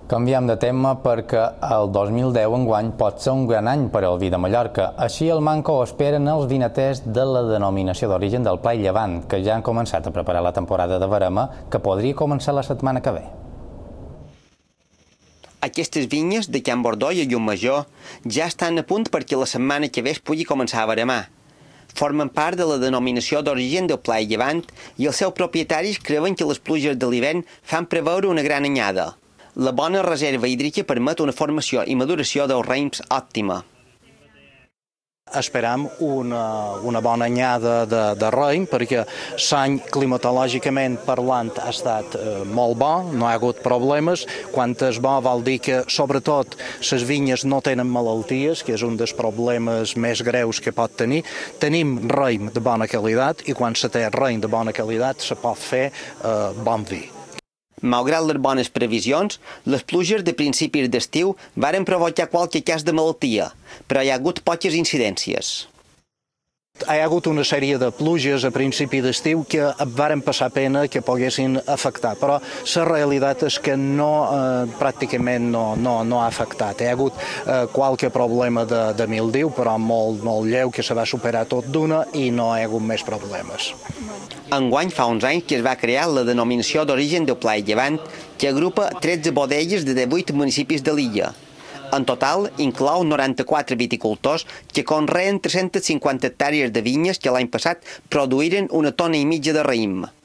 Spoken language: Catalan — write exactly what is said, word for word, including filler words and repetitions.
Canviem de tema perquè el dos mil deu enguany pot ser un gran any per al vi de Mallorca. Així el Manco ho esperen els vinaters de la denominació d'origen del Pla i Llevant, que ja han començat a preparar la temporada de verema, que podria començar la setmana que ve. Aquestes vinyes de Can Bordó i a Llucmajor ja estan a punt perquè la setmana que ve es pugui començar a veremar. Formen part de la denominació d'origen del Pla i Llevant i els seus propietaris creuen que les pluges de l'hivern fan preveure una gran anyada. La bona reserva hídrica permet una formació i maduració dels raïms òptima. Esperam una, una bona anyada de, de raïm perquè l'any climatològicament parlant ha estat eh, molt bo, no hi ha hagut problemes. Quan és bo vol dir que sobretot les vinyes no tenen malalties, que és un dels problemes més greus que pot tenir. Tenim raïm de bona qualitat i quan se té raïm de bona qualitat se pot fer eh, bon vi. Malgrat les bones previsions, les pluges de principis d'estiu varen provocar qualque cas de malaltia, però hi ha hagut poques incidències. Hi ha hagut una sèrie de pluges a principi d'estiu que varen passar pena que poguessin afectar, però la realitat és que no, eh, pràcticament no, no, no ha afectat. Hi ha hagut eh, qualque problema de, de mildiu, però molt, molt lleu, que se va superar tot d'una i no hi ha hagut més problemes. Enguany fa uns anys que es va crear la denominació d'origen del Pla i Llevant, que agrupa tretze bodegues de divuit municipis de l'illa. En total, inclou noranta-quatre viticultors que conreen tres-centes cinquanta hectàrees de vinyes que l'any passat produïren una tona i mitja de raïm.